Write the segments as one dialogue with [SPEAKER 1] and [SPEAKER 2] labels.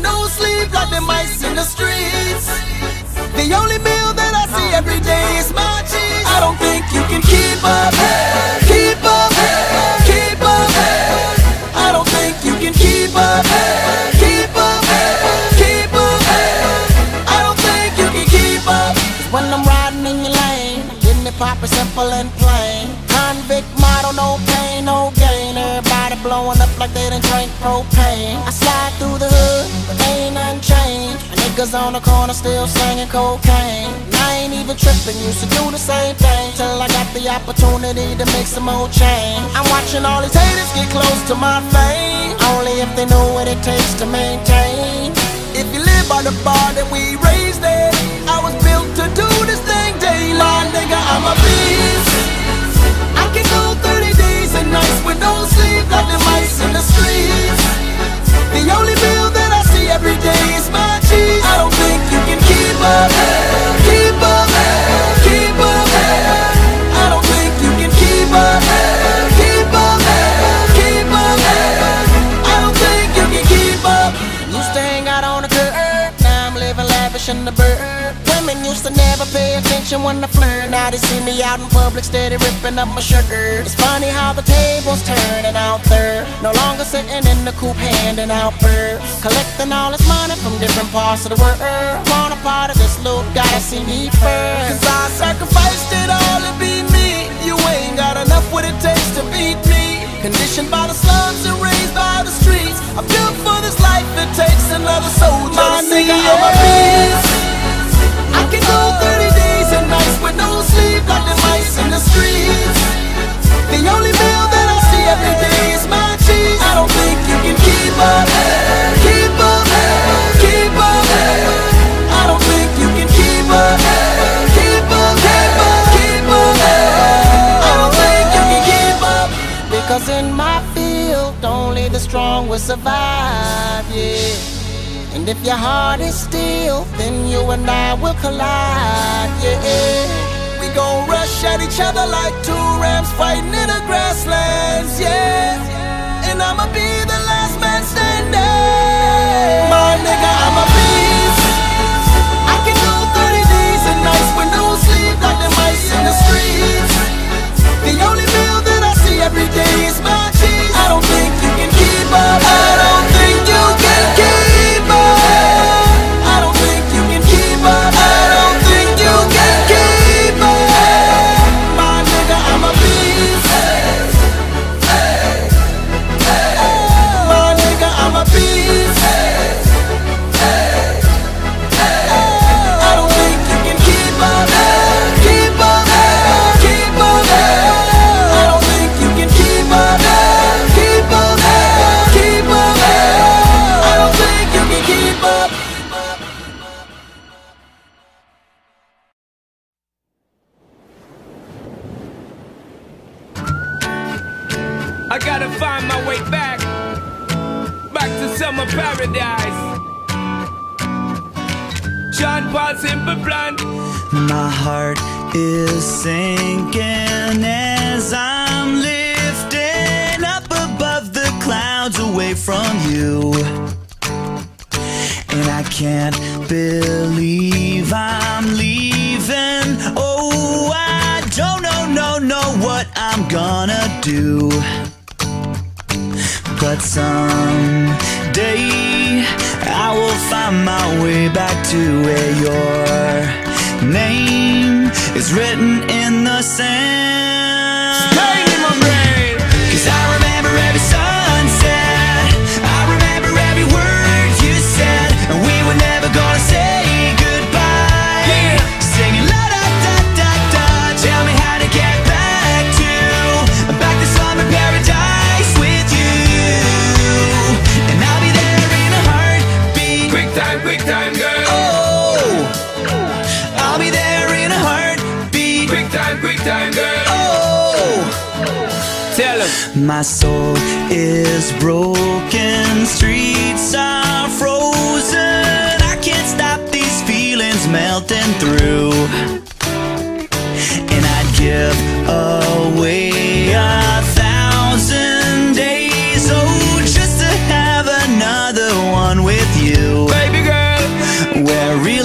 [SPEAKER 1] with no sleep, like the mice in the streets. The only meal that I see every day is my cheese. I don't think you can keep up, keep up, keep up. I don't think you can keep up, keep up, keep up. I don't think you can keep up. 'Cause when I'm riding in your lane, I'm getting it poppin' simple and plain. Convict model, no pain, no gain. Everybody blowing up like they done drank propane. I slide through the hood, but ain't nothing changed. Niggas on the corner still slanging cocaine. I ain't even tripping, used to do the same thing till I got the opportunity to make some more change. I'm watching all these haters get close to my fame, only if they know what it takes to maintain. If you live by the bar that we raised in, I was built to do this thing daily. My nigga, I'm a beast. I can go 30 days and nights with no sleep, like the mice in the streets. The only meal that I see every day is my cheese. I don't think you can keep up, keep up, keep up. I don't think you can keep up, keep up, keep up. I don't think you can keep up. Used to hang out on the curb, now I'm living lavish in the bird. Women used to never pay attention when I flirt. Now they see me out in public steady ripping up my shirt. It's funny how the tables turning out there. No longer sitting in the coupe handing out birds, collecting all this money from different parts of the world. Want a part of this loot, gotta see me first. 'Cause I sacrificed it all to be me. You ain't got enough what it takes to beat me. Conditioned by the slums and raised by the streets, I'm built for this life, it takes another soldier to see. I'm a beast. I can go 30 days and nights with no sleep, like the mice in the streets. The only meal that I see every day is my cheese. I don't think you can keep up, keep up, keep up. I don't think you can keep up, keep up, keep up, keep up. I don't think you can keep up. Because in my field, only the strong will survive, yeah. And if your heart is steel, then you and I will collide, yeah. We gon' rush at each other like two rams fighting in the grasslands, yeah. And I'ma be the last man standing. My nigga, I'm a beast. I can go 30 days and nights with no sleep, like the mice in the streets. The only meal that I see every day is my cheese. I don't think you can keep up, I don't think you can keep up. I don't think you can keep up, I don't think you can keep up. My nigga, I'm a beast. My nigga, I'm a beast. I don't think you can keep up, keep up, keep up. I don't think you can keep up, keep up, keep up. I don't think you can keep up.
[SPEAKER 2] I gotta find my way back to summer paradise. John Paul Simple Plan.
[SPEAKER 3] My heart is sinking as I'm lifting up above the clouds away from you. And I can't believe I'm leaving. Oh, I don't know what I'm gonna do. But someday I will find my way back to where your name is written in the sand.
[SPEAKER 2] Pain in my brain.
[SPEAKER 3] 'Cause I remember every sunset, I remember every word you said, and we were never gonna say goodbye.
[SPEAKER 2] Yeah.
[SPEAKER 3] Singing la da da da da. Tell me how to get back to summer paradise with you. And I'll be there in a heartbeat.
[SPEAKER 2] Quick time, girl.
[SPEAKER 3] Oh, I'll be there in a heartbeat.
[SPEAKER 2] Quick time, girl.
[SPEAKER 3] Oh,
[SPEAKER 2] Tell him.
[SPEAKER 3] my soul is broken, streets are frozen. I can't stop these feelings melting through. And I'd give away 1,000 days, oh, just to have another one with you.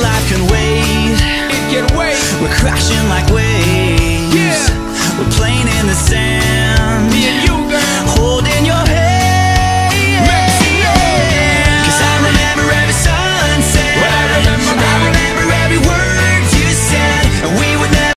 [SPEAKER 3] life can wait.
[SPEAKER 2] It can wait.
[SPEAKER 3] We're crashing like waves.
[SPEAKER 2] Yeah.
[SPEAKER 3] We're playing in the sand.